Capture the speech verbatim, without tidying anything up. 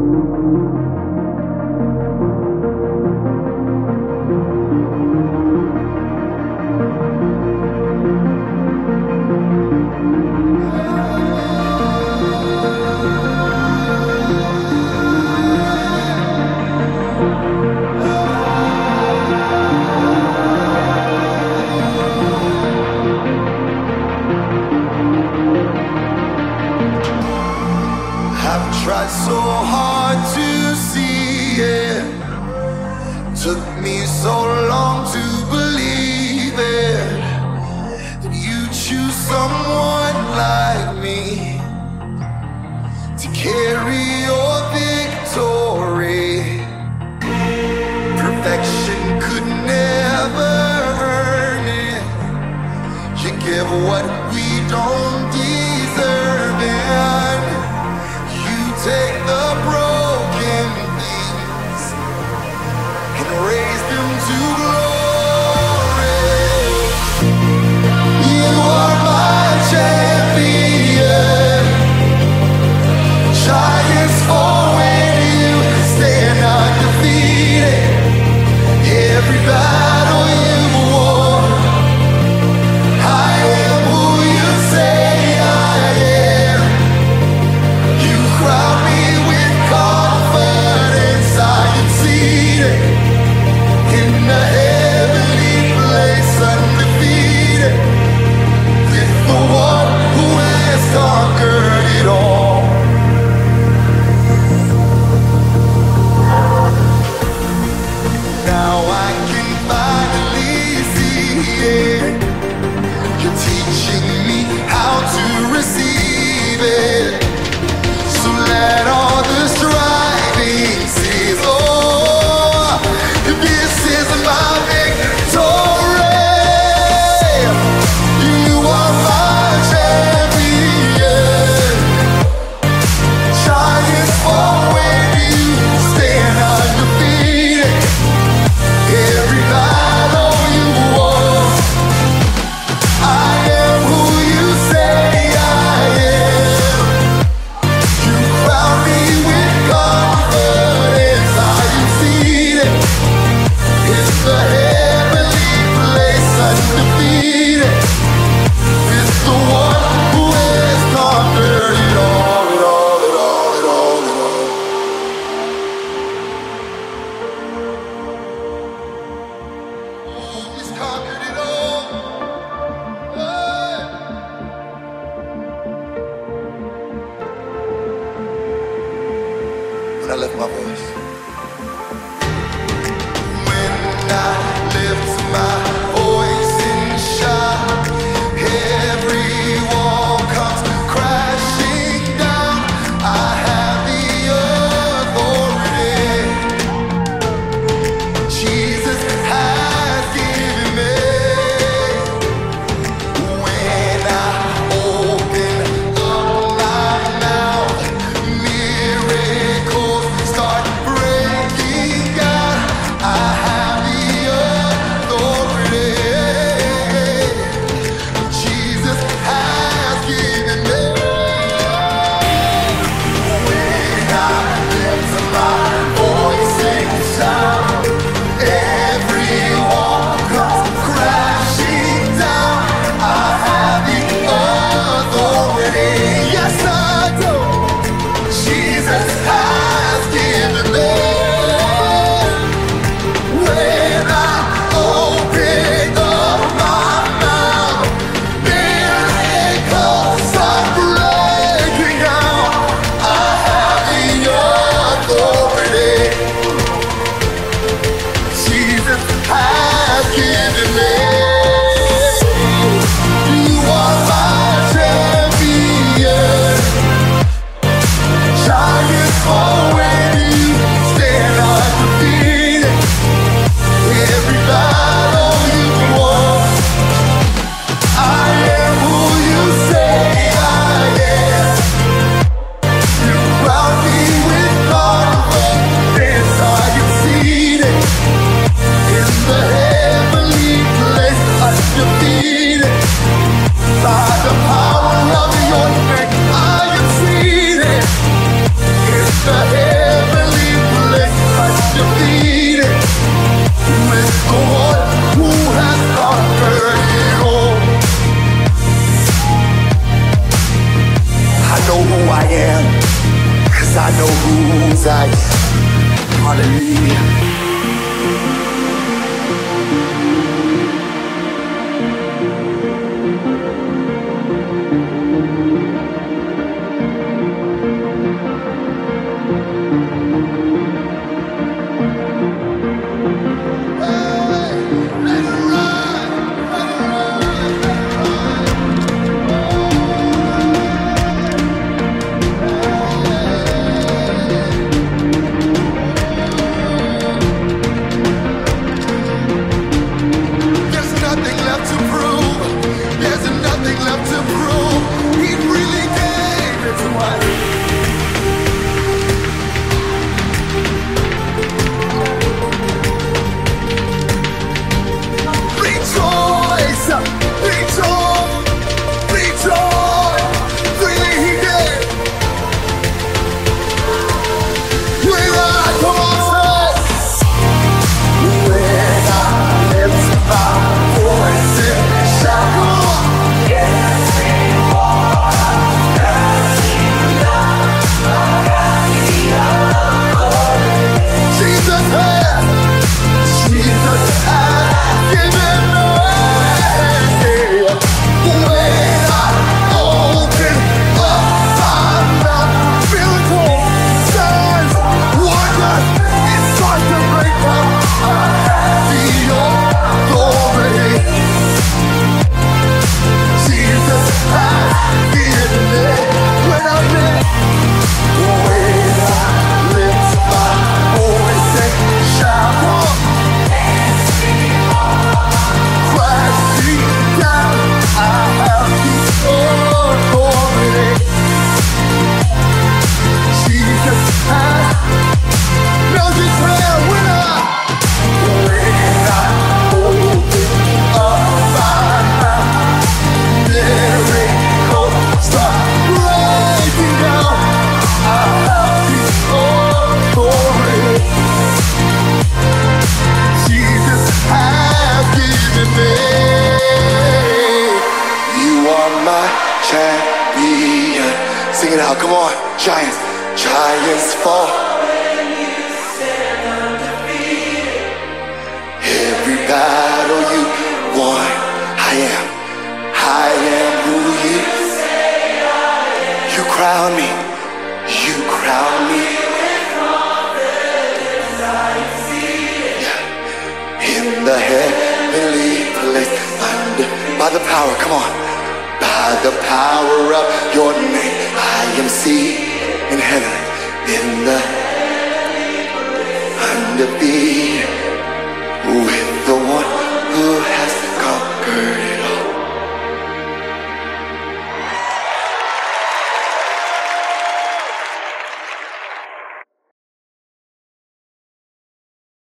Tried so hard to see it. Took me so long to believe it, that you choose someone like me to carry your victory. Perfection could never earn it. You give what we don't deserve, and take the broken things and raise them to glory. You are my champion. Giants fall when you stand undefeated. Every battle you won, I am who you say I am. You crown me with confidence. I am seated in the heavenly place, undefeated, with the one who has conquered it all. Now I can finally see it. You're teaching me how to receive it. So let all the striving cease. Oh, this is my victory. You are my champion. Giants fall when you stand undefeated. Every battle you won, I am who you say I am. You crown me with confidence. I am seated in the heavenly place, undefeated, with the one who has conquered it all, it all, it all, it all, it all. He's conquered it all. Hey. When I lift my voice, when I lift my voice in shout, every wall comes crashing down. I have the authority Jesus has given me. When I open up my mouth, miracles start breaking out. I have the authority. knows I am. Hallelujah. Sing it out, come on, giants, giants fall. Every battle you won, I am, I am who you say I am. You crown me, you crown me. Yeah. In the heavenly place, under, by the power, come on, by the power of your name. I am seated in heaven, in the undefeated, with the one